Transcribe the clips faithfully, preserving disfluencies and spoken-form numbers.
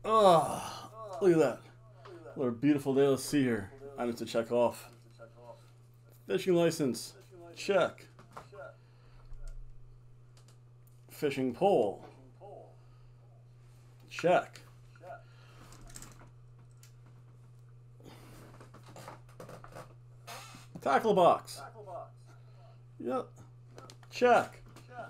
Oh, look at that. What a beautiful day to see here. I need to check off. Fishing license. Check. Fishing pole. Check. Tackle box. Yep. Check.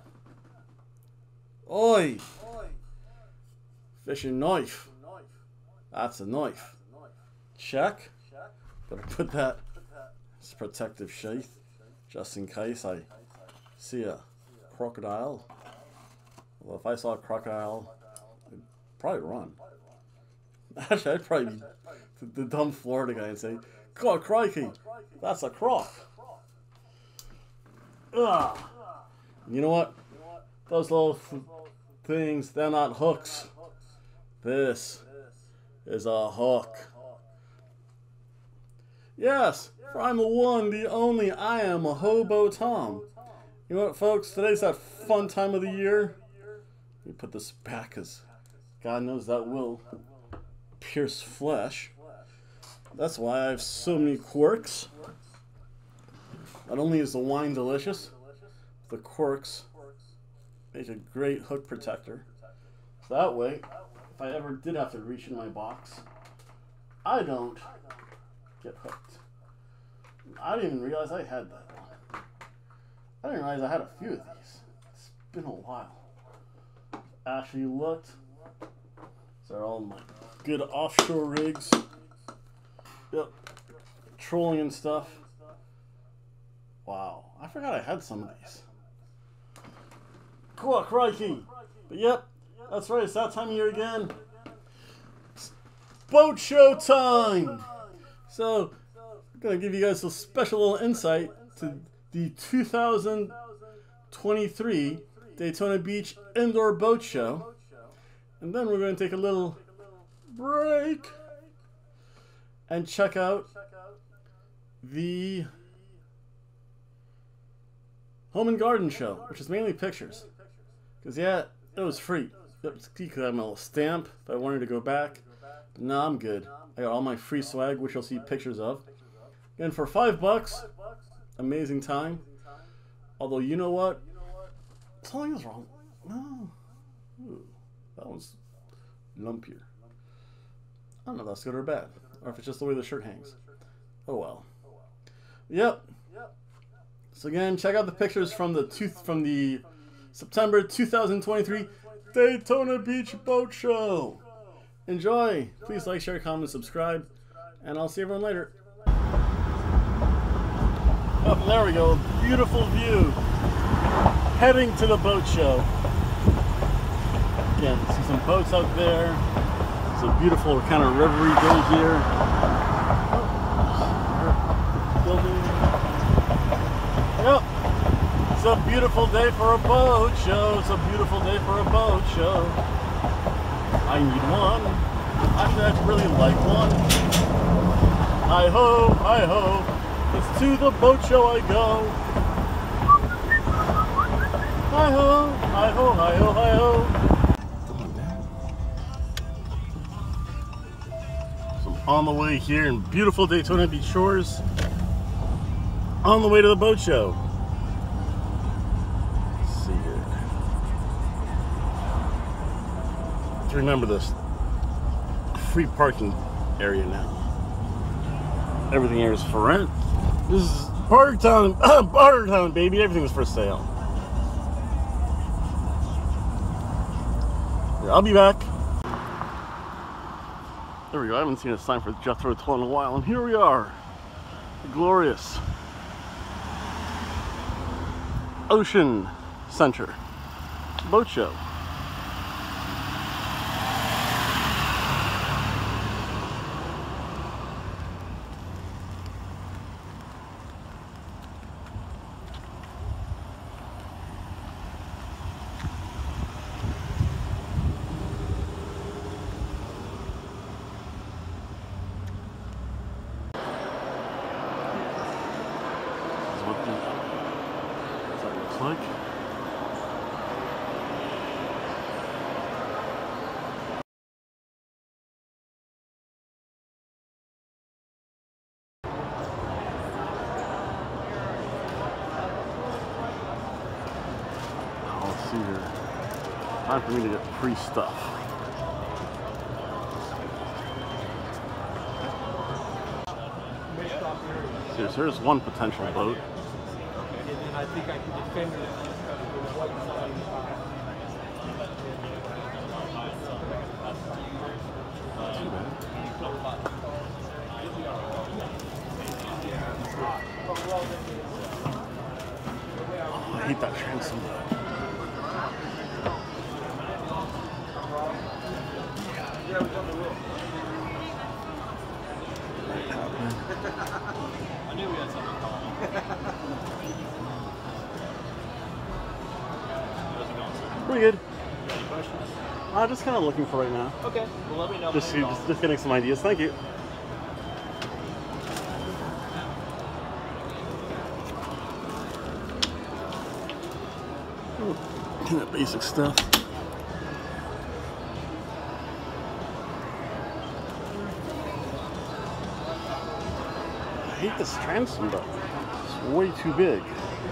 Oi. Fishing knife. That's a knife. Check. Better put that as protective sheath just in case I see a crocodile. Well, if I saw a crocodile, I'd probably run. Actually, I'd probably be the, the dumb Florida guy and say, "God, crikey, that's a croc." Ugh. You know what? Those little th things, they're not hooks. This is a hook. Yes, for I'm the one, the only, I am a Hobo Tom. You know what, folks? Today's that fun time of the year. Let me put this back, because God knows that will pierce flesh. That's why I have so many quirks. Not only is the wine delicious, the quirks make a great hook protector. So that way, if I ever did have to reach in my box, I don't get hooked. I didn't even realize I had that one. I didn't realize I had a few of these. It's been a while. Actually looked. These are all my good offshore rigs. Yep. Trolling and stuff. Wow. I forgot I had some of these. Cool, crikey. But yep, that's right. It's that time of year again. It's boat show time. So, I'm going to give you guys a special little insight to the two thousand twenty-three Daytona Beach Indoor Boat Show. And then we're going to take a little break and check out the Home and Garden show, which is mainly pictures. Because, yeah, it was free. Yep, you could have a little stamp if I wanted to go back. But no, I'm good. I got all my free swag, which you'll see pictures of. And for five bucks, amazing time. Although, you know what? Something is wrong. No. Ooh, that one's lumpier. I don't know if that's good or bad. Or if it's just the way the shirt hangs. Oh well. Yep. So again, check out the pictures from the two, from the September two thousand twenty-three Daytona Beach Boat Show. Enjoy. Please like, share, comment, subscribe, and I'll see everyone later. Oh, there we go. Beautiful view. Heading to the boat show. Again, see some boats out there. It's a beautiful kind of rivery day here. Oh, building. Yep. It's a beautiful day for a boat show. It's a beautiful day for a boat show. I need one. Actually, I'd really like one. Hi ho, hi ho. It's to the boat show I go. Hi ho, hi ho, hi ho, hi ho. So I'm on the way here in beautiful Daytona Beach shores. On the way to the boat show. Let's see here. Let's remember this free parking area now. Everything here is for rent. This is Barter Town, Barter Town, baby. Everything's for sale. Here, I'll be back. There we go. I haven't seen a sign for Jethro Tull in a while, and here we are. The glorious Ocean Center Boat Show. Like. Time for me to get free stuff. So here's one potential boat. And then I think I can defend it. Oh, I hate that transom. I knew we had something calling. Pretty good. Any questions? I'm just kind of looking for right now. Okay. Well, let me know. Just, just, just getting some ideas. Thank you. Kind of basic stuff. I hate this transom though. It's way too big.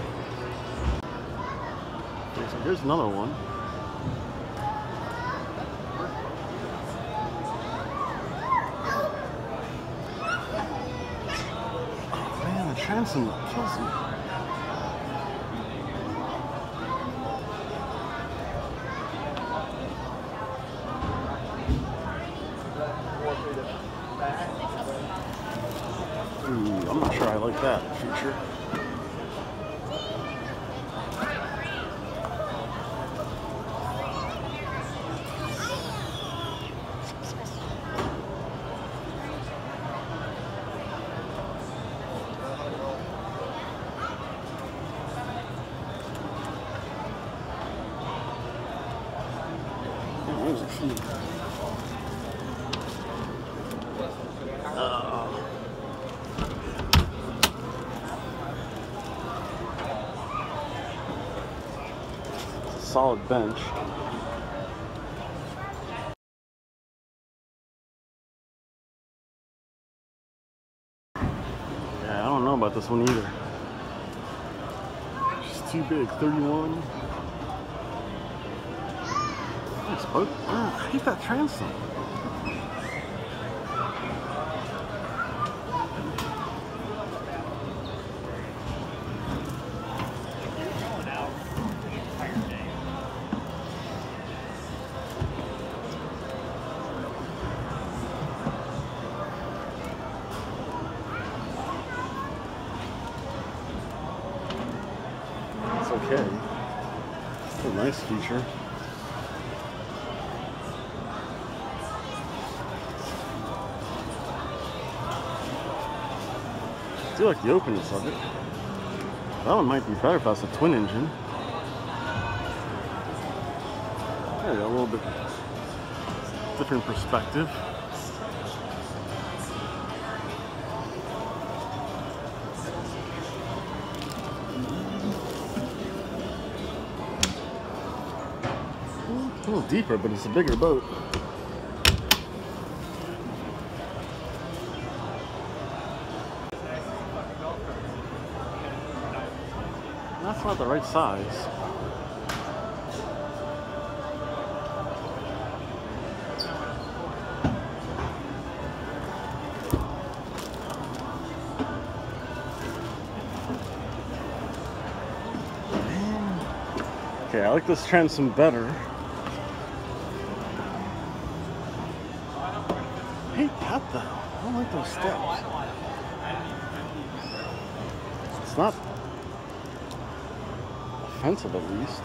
Okay, so here's another one. Oh man, the transom kills me. Ooh, I'm not sure I like that feature. Oh, there's a few. Solid bench. Yeah, I don't know about this one either. It's too big. thirty-one. Nice boat. Ah, I hate that transom. Okay. It's a nice feature. I do like the openness of it. That one might be better if that's a twin engine. There you go, a little bit different perspective. A little deeper, but it's a bigger boat. That's not the right size. Okay, I like this transom better. I hate that though. I don't like those steps. It's not offensive at least.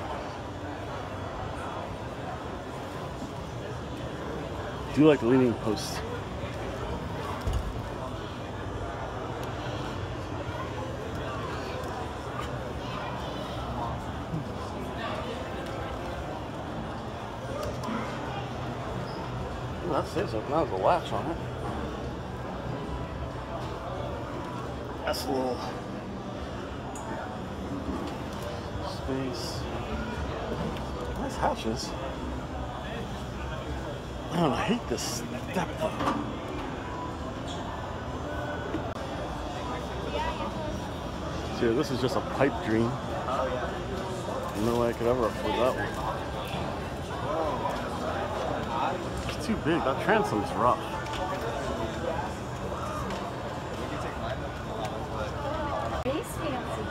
I do like the leaning post. That says open. That was a latch on it. That's a little space. Nice hatches. Man, I hate this step though. See, this is just a pipe dream. No way I could ever afford that one. too big. That transom's rough. Face fancy.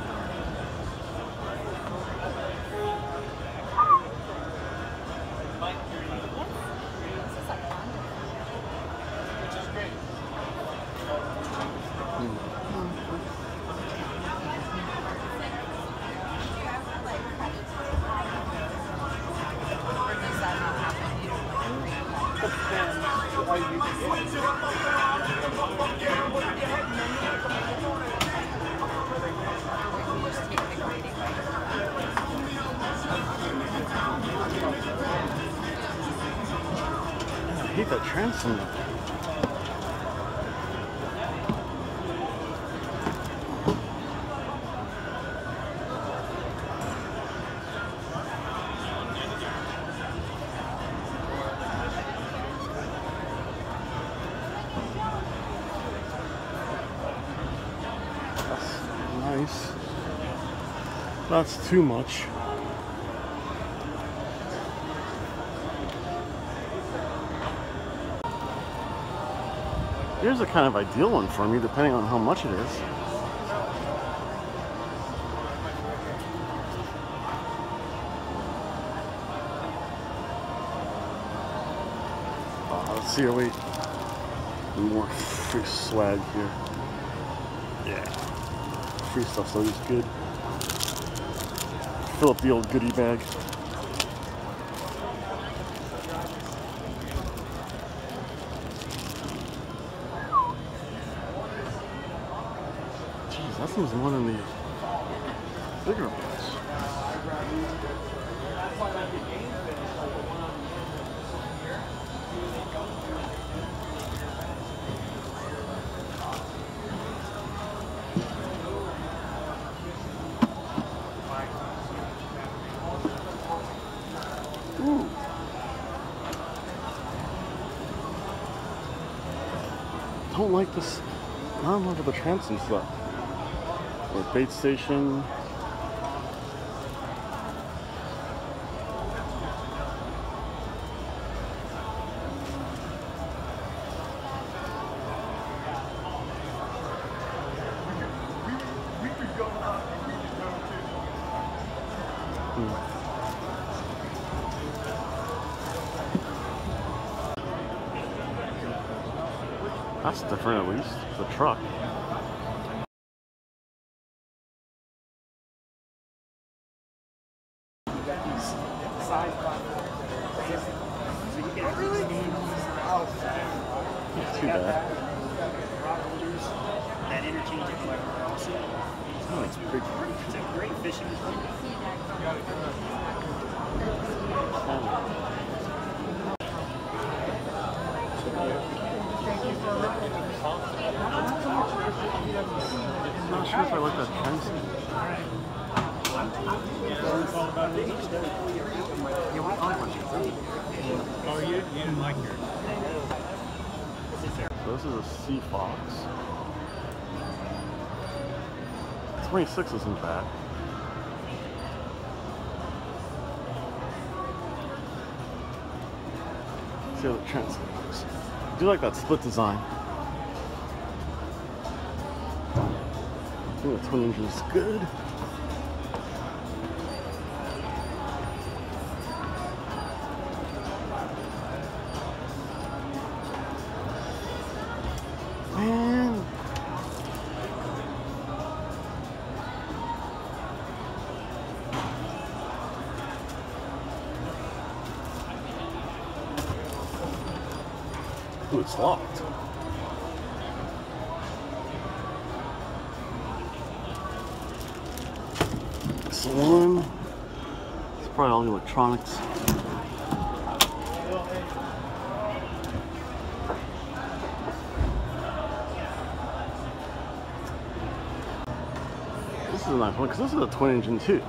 I hate that transom though. Nice. That's too much. Here's a kind of ideal one for me, depending on how much it is. Uh, let's see here, wait. More free swag here. Yeah. Free stuff's always good. Fill up the old goodie bag. Jeez, that seems more than the bigger ones. Ooh. Don't like this. Not in love with the transom stuff. Or bait station. Hmm. That's different at least. The truck. Not too bad. That interchangeable also. Oh, it's big. It's a great fishing tool. I'm not sure if I like that transom. Oh, you, you didn't like yours. So this is a Sea Fox. twenty-six isn't bad. Let's see how the transom looks. I do like that split design. I think the twin engine is good. Man. Ooh, it's locked. This one. It's probably all the electronics. This is a nice one because this is a twin engine too.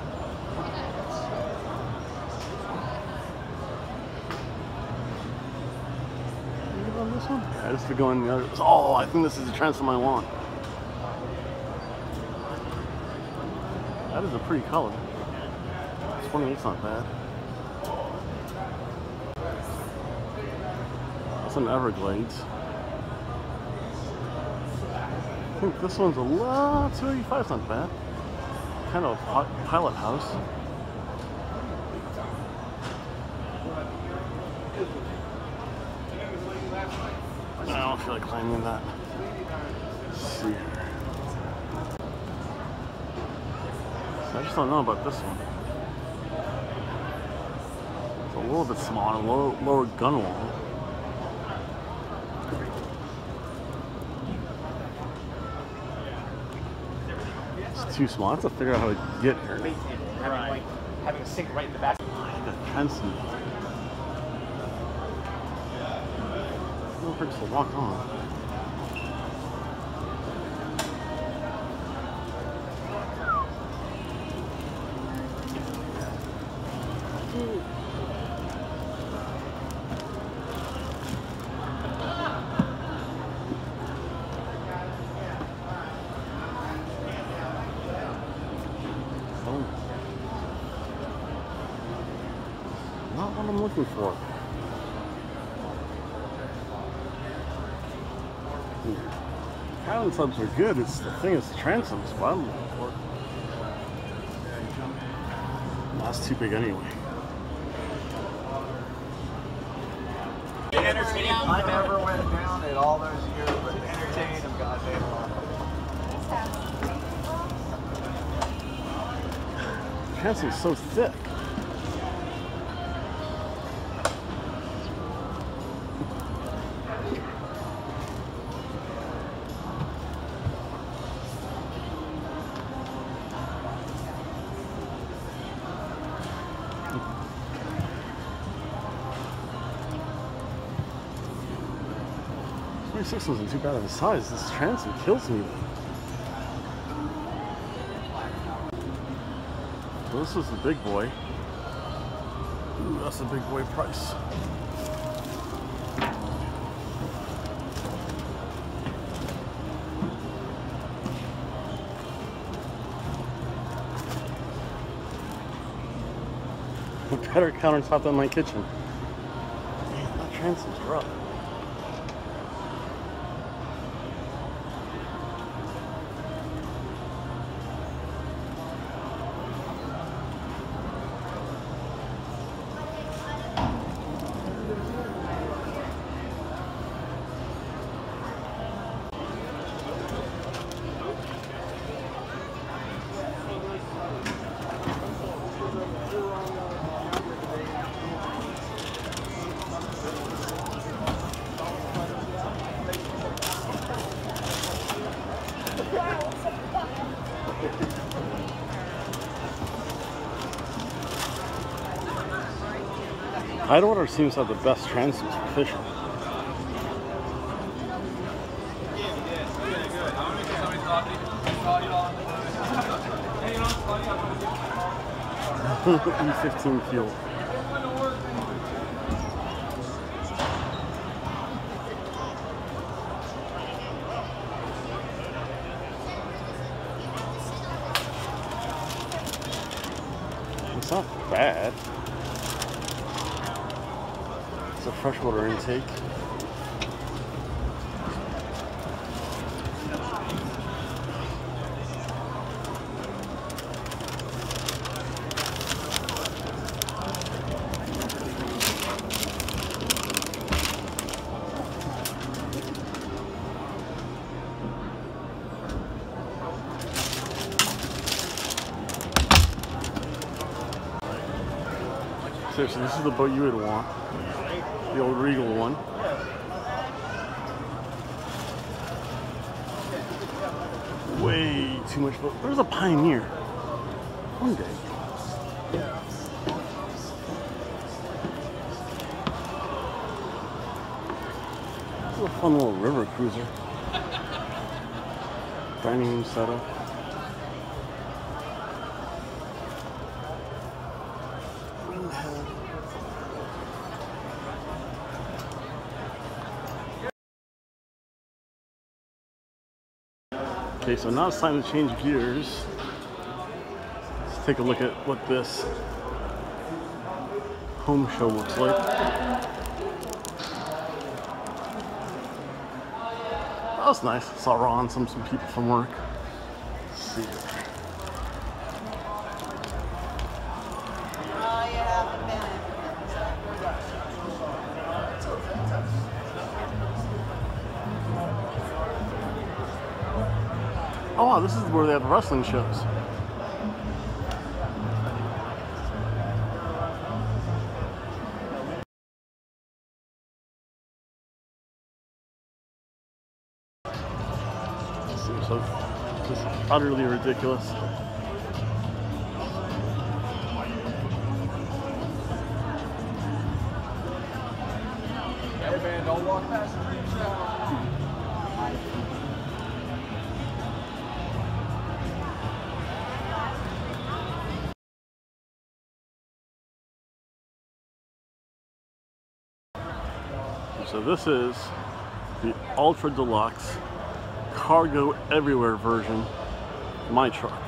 This one? Yeah, just to go in the other. Oh, I think this is the transom I want. That is a pretty color. twenty-eight's not bad. some Everglades. I think this one's a lot, two eighty-five is not bad. Kind of a pilot house. I don't feel like climbing that. Let's see here. I just don't know about this one. It's a little bit smaller, low, lower gun wall. It's too small. I have to figure out how to get here. Having, like, having a sink right in the back. The fencing. No bricks to walk on. Not what I'm looking for. Cabin subs are good. It's the thing is the transoms what I'm looking for. That's too big anyway. I never went down in all those years, but entertained them goddamn long. The transom's so thick. twenty-six wasn't too bad of a size. This transom kills me. So this was the big boy. Ooh, that's the big boy price. A better countertop than my kitchen. Man, that transom's rough. Tidewater seems to have the best transoms for fishing. E fifteen fuel. It's not bad. It's a freshwater intake. Seriously, this is the boat you would want. The old Regal one. Way too much boat. There's a Pioneer. One day. This is a fun little river cruiser. Dining room setup. Okay, so now it's time to change gears. Let's take a look at what this home show looks like. That was nice. Saw Ron, some some people from work. Let's see here. Oh, you haven't been. Oh wow, this is where they have the wrestling shows. So this is utterly ridiculous. Hey man, don't walk past the beach now. So this is the Ultra Deluxe Cargo Everywhere version of my truck.